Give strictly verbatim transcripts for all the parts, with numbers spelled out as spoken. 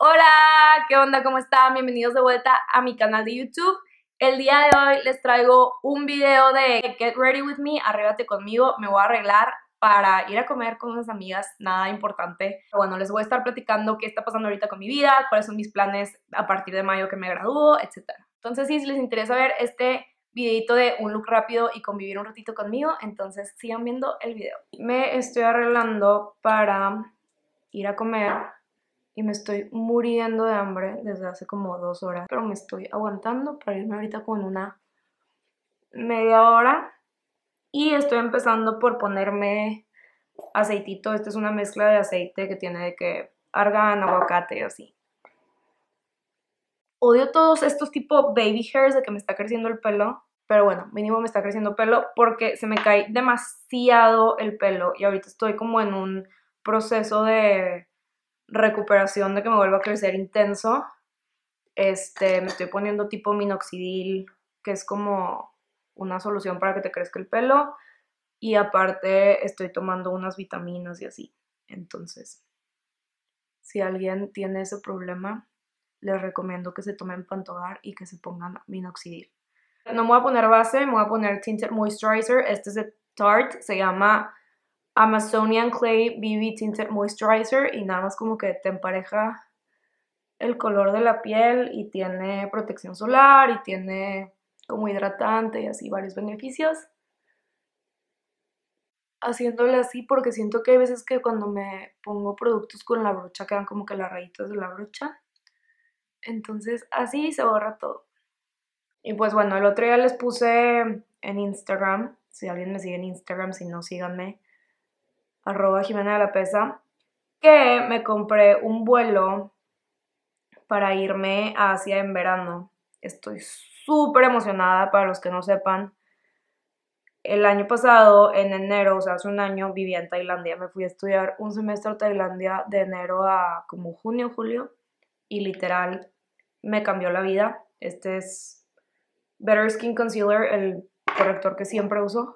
Hola, ¿qué onda? ¿Cómo están? Bienvenidos de vuelta a mi canal de YouTube. El día de hoy les traigo un video de Get Ready With Me, arréglate conmigo. Me voy a arreglar para ir a comer con unas amigas, nada importante. Pero bueno, les voy a estar platicando qué está pasando ahorita con mi vida, cuáles son mis planes a partir de mayo que me gradúo, etcétera. Entonces, sí, si les interesa ver este videito de un look rápido y convivir un ratito conmigo, entonces sigan viendo el video. Me estoy arreglando para ir a comer y me estoy muriendo de hambre desde hace como dos horas, pero me estoy aguantando para irme ahorita con una media hora. Y estoy empezando por ponerme aceitito. Esta es una mezcla de aceite que tiene de que argán, aguacate y así. Odio todos estos tipo baby hairs de que me está creciendo el pelo, pero bueno, mínimo me está creciendo pelo porque se me cae demasiado el pelo y ahorita estoy como en un proceso de recuperación de que me vuelva a crecer intenso. Este, me estoy poniendo tipo minoxidil, que es como una solución para que te crezca el pelo, y aparte estoy tomando unas vitaminas y así. Entonces, si alguien tiene ese problema, les recomiendo que se tomen Pantogar y que se pongan minoxidil. No me voy a poner base, me voy a poner Tinted Moisturizer. Este es de Tarte, se llama Amazonian Clay B B Tinted Moisturizer y nada más como que te empareja el color de la piel y tiene protección solar y tiene como hidratante y así varios beneficios. Haciéndole así porque siento que hay veces que cuando me pongo productos con la brocha quedan como que las rayitas de la brocha. Entonces así se borra todo. Y pues bueno, el otro día les puse en Instagram, si alguien me sigue en Instagram, si no síganme, arroba Jimena de la Pesa, que me compré un vuelo para irme a Asia en verano. Estoy súper emocionada, para los que no sepan. El año pasado, en enero, o sea, hace un año, vivía en Tailandia. Me fui a estudiar un semestre a Tailandia de enero a como junio, julio. Y literal, me cambió la vida. Este es Better Skin Concealer, el corrector que siempre uso.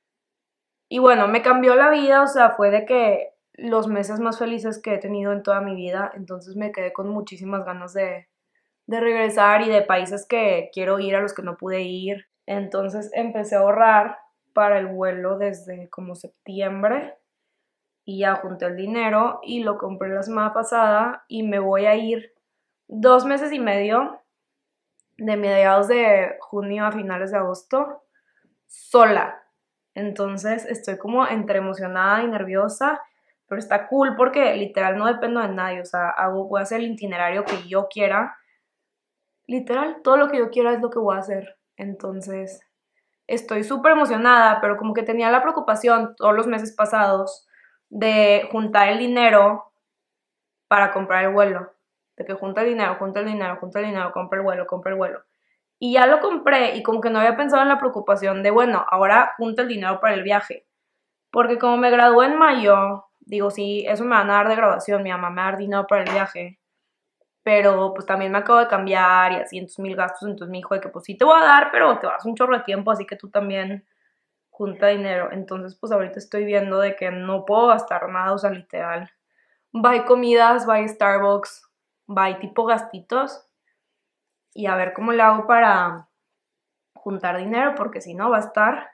Y bueno, me cambió la vida, o sea, fue de que los meses más felices que he tenido en toda mi vida. Entonces me quedé con muchísimas ganas de, de regresar y de países que quiero ir a los que no pude ir. Entonces empecé a ahorrar para el vuelo desde como septiembre y ya junté el dinero y lo compré la semana pasada y me voy a ir dos meses y medio, de mediados de junio a finales de agosto, sola. Entonces estoy como entre emocionada y nerviosa, pero está cool porque literal no dependo de nadie, o sea, hago, voy a hacer el itinerario que yo quiera. Literal, todo lo que yo quiera es lo que voy a hacer. Entonces, estoy súper emocionada, pero como que tenía la preocupación todos los meses pasados de juntar el dinero para comprar el vuelo. De que junta el dinero, junta el dinero, junta el dinero, compra el vuelo, compra el vuelo. Y ya lo compré y como que no había pensado en la preocupación de, bueno, ahora junta el dinero para el viaje. Porque como me gradué en mayo, digo, sí, eso me van a dar de graduación, mi mamá me va a dar dinero para el viaje. Pero pues también me acabo de cambiar y así, entonces mil gastos, entonces me dijo de que pues sí te voy a dar, pero te vas un chorro de tiempo, así que tú también junta dinero. Entonces pues ahorita estoy viendo de que no puedo gastar nada, o sea, literal. Buy comidas, buy Starbucks, buy tipo gastitos y a ver cómo le hago para juntar dinero, porque si no va a estar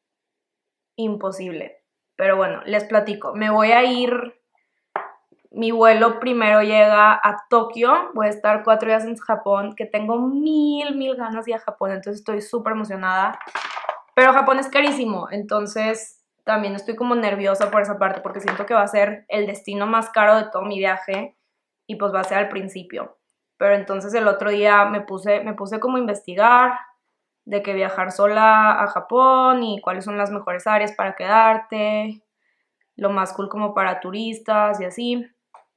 imposible. Pero bueno, les platico, me voy a ir. Mi vuelo primero llega a Tokio, voy a estar cuatro días en Japón, que tengo mil, mil ganas de ir a Japón, entonces estoy súper emocionada. Pero Japón es carísimo, entonces también estoy como nerviosa por esa parte, porque siento que va a ser el destino más caro de todo mi viaje, y pues va a ser al principio. Pero entonces el otro día me puse, me puse como a investigar de que viajar sola a Japón y cuáles son las mejores áreas para quedarte, lo más cool como para turistas y así.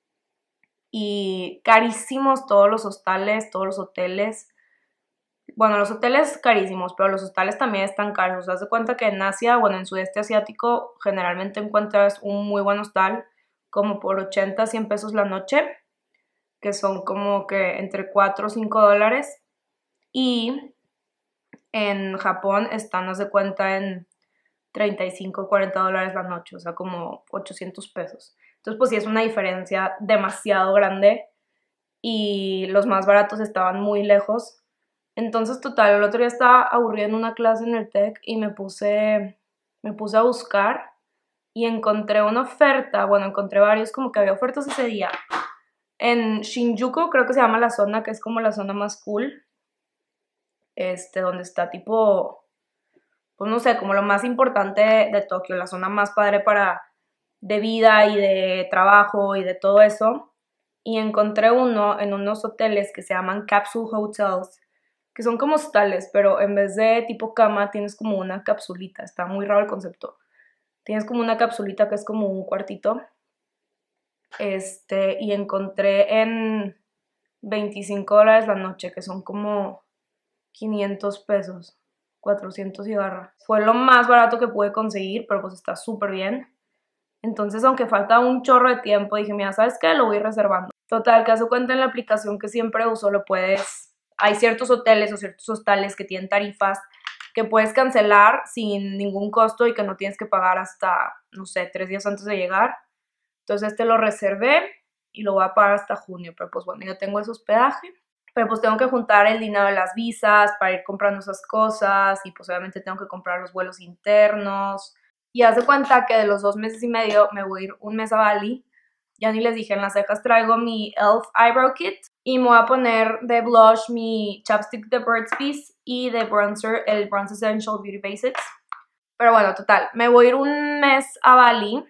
Y carísimos todos los hostales, todos los hoteles. Bueno, los hoteles carísimos, pero los hostales también están caros. O sea, haz de cuenta que en Asia, bueno, en sudeste asiático, generalmente encuentras un muy buen hostal como por ochenta, cien pesos la noche, que son como que entre cuatro o cinco dólares. Y en Japón están, haz de cuenta, en treinta y cinco, cuarenta dólares la noche, o sea, como ochocientos pesos. Entonces, pues sí es una diferencia demasiado grande. y los más baratos estaban muy lejos. Entonces, total, el otro día estaba aburrida en una clase en el TEC y me puse, me puse a buscar y encontré una oferta, bueno, encontré varios, como que había ofertas ese día. En Shinjuku, creo que se llama la zona, que es como la zona más cool, este, donde está tipo, pues no sé, como lo más importante de, de Tokio, la zona más padre para, de vida y de trabajo y de todo eso. Y encontré uno en unos hoteles que se llaman Capsule Hotels, que son como hostales, pero en vez de tipo cama tienes como una capsulita, está muy raro el concepto. Tienes como una capsulita que es como un cuartito. Este, y encontré en veinticinco dólares la noche, que son como quinientos pesos, cuatrocientos y barra. Fue lo más barato que pude conseguir, pero pues está súper bien. Entonces, aunque falta un chorro de tiempo, dije, mira, ¿sabes qué? Lo voy reservando. Total, que hace cuenta en la aplicación que siempre uso, lo puedes... Hay ciertos hoteles o ciertos hostales que tienen tarifas que puedes cancelar sin ningún costo y que no tienes que pagar hasta, no sé, tres días antes de llegar. Entonces este lo reservé y lo voy a pagar hasta junio, pero pues bueno, ya tengo ese hospedaje. Pero pues tengo que juntar el dinero de las visas para ir comprando esas cosas y pues obviamente tengo que comprar los vuelos internos. Y haz de cuenta que de los dos meses y medio me voy a ir un mes a Bali. Ya ni les dije, en las cejas traigo mi Elf Eyebrow Kit y me voy a poner de blush mi chapstick de Burt's Bees y de bronzer el Bronze Essential Beauty Basics. Pero bueno, total, me voy a ir un mes a Bali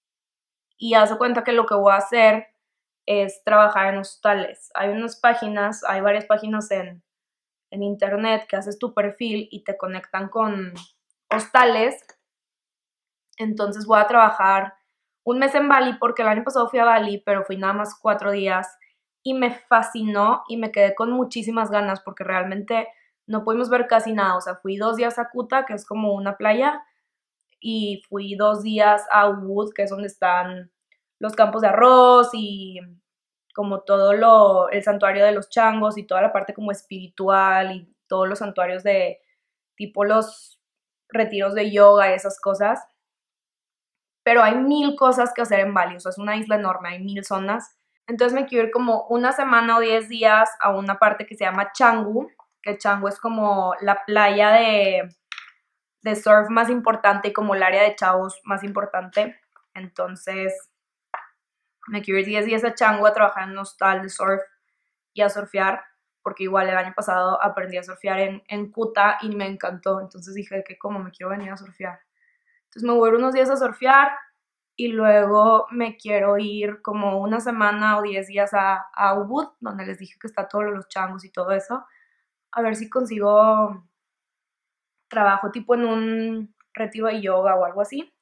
y haz de cuenta que lo que voy a hacer es trabajar en hostales. Hay unas páginas, hay varias páginas en, en internet que haces tu perfil y te conectan con hostales. Entonces voy a trabajar un mes en Bali porque el año pasado fui a Bali, pero fui nada más cuatro días y me fascinó y me quedé con muchísimas ganas porque realmente no pudimos ver casi nada. O sea, fui dos días a Kuta, que es como una playa, y fui dos días a Ubud, que es donde están los campos de arroz y como todo lo, el santuario de los changos y toda la parte como espiritual y todos los santuarios de tipo los retiros de yoga y esas cosas. Pero hay mil cosas que hacer en Bali, o sea, es una isla enorme, hay mil zonas. Entonces me quiero ir como una semana o diez días a una parte que se llama Canggu, que Canggu es como la playa de, de surf más importante y como el área de chavos más importante. Entonces me quiero ir diez días a Canggu a trabajar en un hostal de surf y a surfear, porque igual el año pasado aprendí a surfear en, en Kuta y me encantó. Entonces dije que como me quiero venir a surfear. Entonces me voy a ir unos días a surfear y luego me quiero ir como una semana o diez días a, a Ubud, donde les dije que está todos los changos y todo eso, a ver si consigo trabajo tipo en un retiro de yoga o algo así.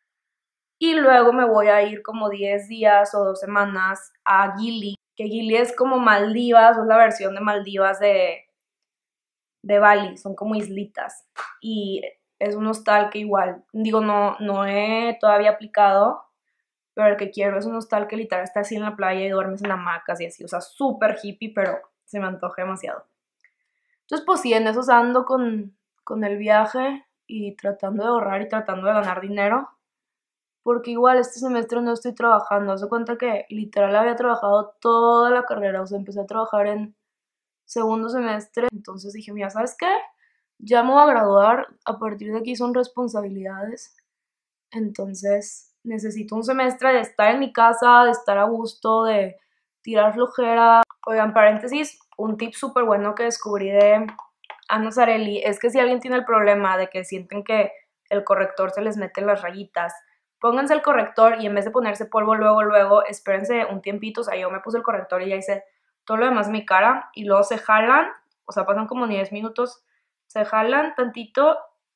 Y luego me voy a ir como diez días o dos semanas a Gili, que Gili es como Maldivas, es la versión de Maldivas de, de Bali, son como islitas. Y es un hostal que igual, digo, no, no he todavía aplicado, pero el que quiero es un hostal que literal está así en la playa y duermes en hamacas y así, o sea, súper hippie, pero se me antoja demasiado. Entonces, pues sí, en eso ando con, con el viaje y tratando de ahorrar y tratando de ganar dinero, porque igual este semestre no estoy trabajando. Haz de cuenta que literal había trabajado toda la carrera, o sea, empecé a trabajar en segundo semestre, entonces dije, mira, ¿sabes qué? Ya me voy a graduar, a partir de aquí son responsabilidades, entonces necesito un semestre de estar en mi casa, de estar a gusto, de tirar flojera. Oigan, paréntesis, un tip súper bueno que descubrí de Ana Zarelli es que si alguien tiene el problema de que sienten que el corrector se les mete en las rayitas, pónganse el corrector y en vez de ponerse polvo luego, luego, espérense un tiempito. O sea, yo me puse el corrector y ya hice todo lo demás en mi cara y luego se jalan, o sea, pasan como diez minutos, se jalan tantito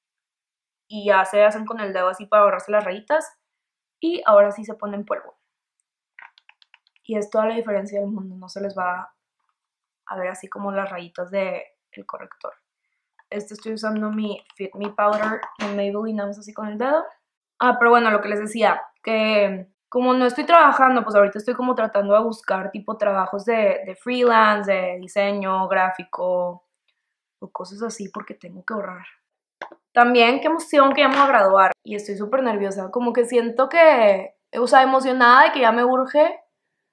y ya se hacen con el dedo así para borrarse las rayitas y ahora sí se ponen polvo. Y es toda la diferencia del mundo, no se les va a ver así como las rayitas del corrector. Este estoy usando mi Fit Me Powder en Maybelline, nada más así con el dedo. Ah, pero bueno, lo que les decía, que como no estoy trabajando, pues ahorita estoy como tratando de buscar tipo trabajos de, de freelance, de diseño gráfico o cosas así porque tengo que ahorrar. También, qué emoción que ya me voy a graduar y estoy súper nerviosa, como que siento que, o sea, emocionada de que ya me urge,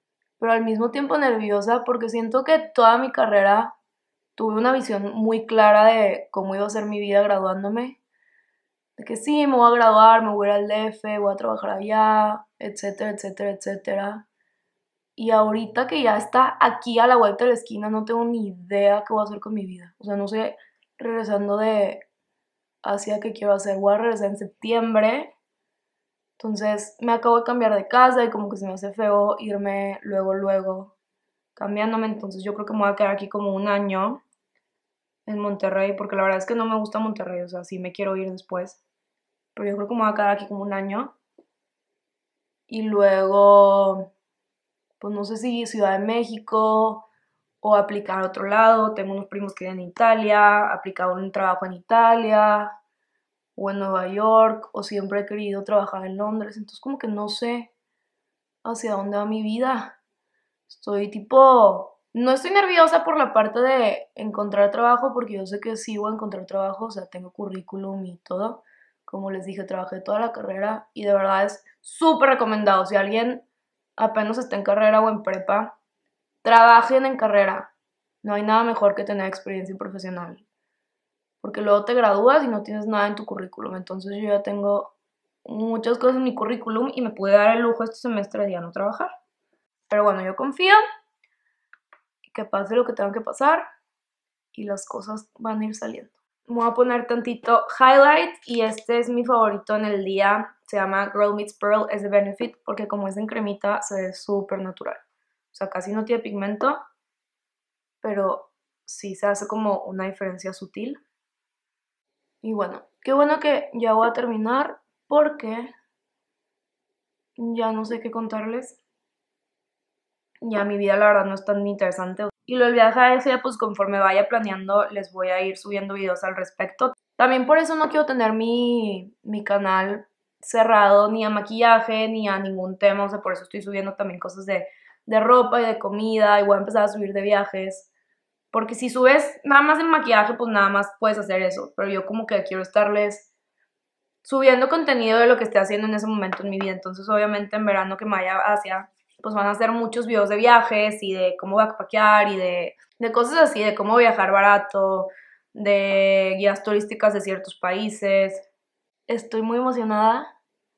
pero al mismo tiempo nerviosa porque siento que toda mi carrera tuve una visión muy clara de cómo iba a ser mi vida graduándome. De que sí, me voy a graduar, me voy a ir al D F, voy a trabajar allá, etcétera, etcétera, etcétera. Y ahorita que ya está aquí a la vuelta de la esquina, no tengo ni idea qué voy a hacer con mi vida. O sea, no sé, regresando de Asia, qué quiero hacer. Voy a regresar en septiembre. Entonces, me acabo de cambiar de casa y como que se me hace feo irme luego, luego cambiándome. Entonces, yo creo que me voy a quedar aquí como un año en Monterrey, porque la verdad es que no me gusta Monterrey. O sea, sí me quiero ir después. Pero yo creo que me voy a quedar aquí como un año. Y luego, pues no sé si Ciudad de México o aplicar a otro lado. Tengo unos primos que viven en Italia, aplicar un trabajo en Italia o en Nueva York, o siempre he querido trabajar en Londres. Entonces como que no sé hacia dónde va mi vida. Estoy tipo, no estoy nerviosa por la parte de encontrar trabajo, porque yo sé que sí voy a encontrar trabajo, o sea, tengo currículum y todo. Como les dije, trabajé toda la carrera y de verdad es súper recomendado. Si alguien apenas está en carrera o en prepa, trabajen en carrera. No hay nada mejor que tener experiencia profesional. Porque luego te gradúas y no tienes nada en tu currículum. Entonces yo ya tengo muchas cosas en mi currículum y me pude dar el lujo este semestre de ya no trabajar. Pero bueno, yo confío que pase lo que tenga que pasar y las cosas van a ir saliendo. Me voy a poner tantito highlight y este es mi favorito en el día. Se llama Girl Meets Pearl, es de Benefit, porque como es en cremita se ve súper natural. O sea, casi no tiene pigmento, pero sí se hace como una diferencia sutil. Y bueno, qué bueno que ya voy a terminar porque ya no sé qué contarles. Ya mi vida la verdad no es tan interesante. Y lo del viaje a Asia, pues conforme vaya planeando les voy a ir subiendo videos al respecto. También por eso no quiero tener mi, mi canal cerrado ni a maquillaje ni a ningún tema. O sea, por eso estoy subiendo también cosas de, de ropa y de comida. Y voy a empezar a subir de viajes. Porque si subes nada más en maquillaje, pues nada más puedes hacer eso. Pero yo como que quiero estarles subiendo contenido de lo que esté haciendo en ese momento en mi vida. Entonces obviamente en verano que me vaya a Asia, pues van a hacer muchos videos de viajes y de cómo backpackear y de, de cosas así, de cómo viajar barato, de guías turísticas de ciertos países. Estoy muy emocionada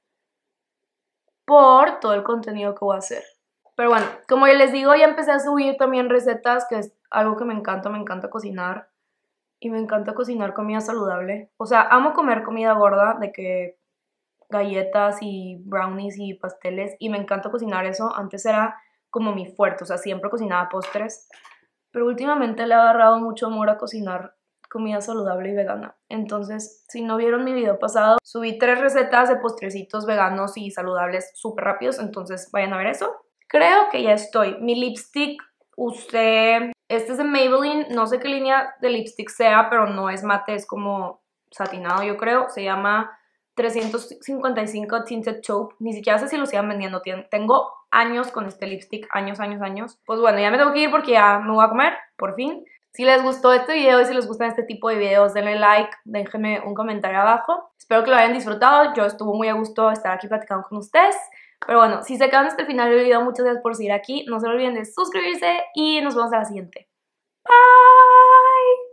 por todo el contenido que voy a hacer. Pero bueno, como ya les digo, ya empecé a subir también recetas, que es algo que me encanta, me encanta cocinar. Y me encanta cocinar comida saludable. O sea, amo comer comida gorda, de que galletas y brownies y pasteles. Y me encanta cocinar eso. Antes era como mi fuerte, o sea, siempre cocinaba postres. Pero últimamente le he agarrado mucho amor a cocinar comida saludable y vegana. Entonces, si no vieron mi video pasado, subí tres recetas de postrecitos veganos y saludables súper rápidos. Entonces, vayan a ver eso. Creo que ya estoy. Mi lipstick usé... Este es de Maybelline, no sé qué línea de lipstick sea, pero no es mate, es como satinado yo creo. Se llama trescientos cincuenta y cinco Tinted Taupe, ni siquiera sé si lo sigan vendiendo. Tengo años con este lipstick, años, años, años. Pues bueno, ya me tengo que ir porque ya me voy a comer, por fin. Si les gustó este video y si les gustan este tipo de videos, denle like, déjenme un comentario abajo. Espero que lo hayan disfrutado, yo estuve muy a gusto de estar aquí platicando con ustedes. Pero bueno, si se quedan hasta el final del video, muchas gracias por seguir aquí. No se olviden de suscribirse y nos vemos a la siguiente. Bye.